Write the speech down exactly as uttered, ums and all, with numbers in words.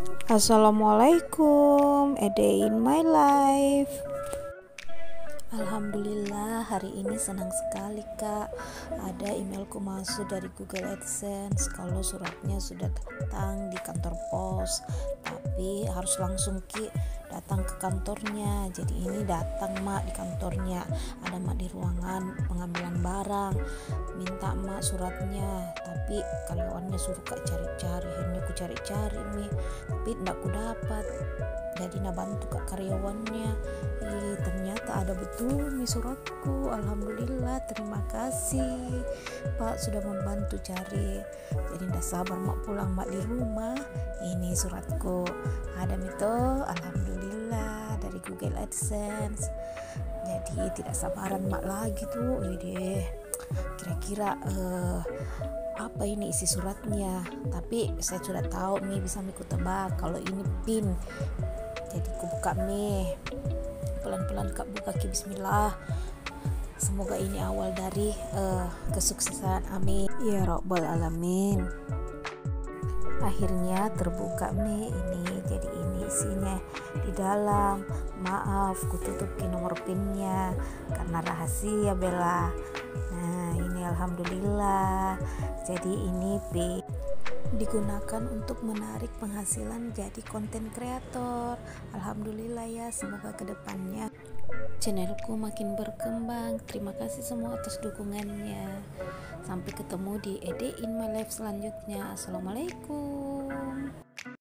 Assalamualaikum, a day in my life. Alhamdulillah, hari ini senang sekali kak. Ada emailku masuk dari Google AdSense kalau suratnya sudah datang di kantor pos, tapi harus langsung ki datang ke kantornya. Jadi ini datang mak di kantornya, ada mak di ruangan pengambilan barang, minta mak suratnya, tapi karyawannya suruh kak cari-cari. Akhirnya aku cari-cari nih, tapi tidak ku dapat. Jadi nak bantu kak karyawannya. Ih, ternyata ada betul nih suratku. Alhamdulillah, terima kasih Pak sudah membantu cari. Jadi ndak sabar mak pulang mak di rumah. Ini suratku. Ada itu, alhamdulillah dari Google AdSense. Jadi tidak sabaran mak lagi tuh. Ide kira-kira uh, apa ini isi suratnya, tapi saya sudah tahu nih, bisa mikut tebak kalau ini pin. Jadi aku buka nih, pelan-pelan kak buka ki, bismillah. Semoga ini awal dari uh, kesuksesan, amin ya rabbal alamin. Akhirnya terbuka nih ini, jadi ini isinya di dalam. Maaf ku tutup ki nomor pinnya karena rahasia Bella. Nah ini alhamdulillah, jadi ini pin digunakan untuk menarik penghasilan jadi konten kreator. Alhamdulillah ya, semoga kedepannya channelku makin berkembang. Terima kasih semua atas dukungannya. Sampai ketemu di A Day in My Life selanjutnya. Assalamualaikum.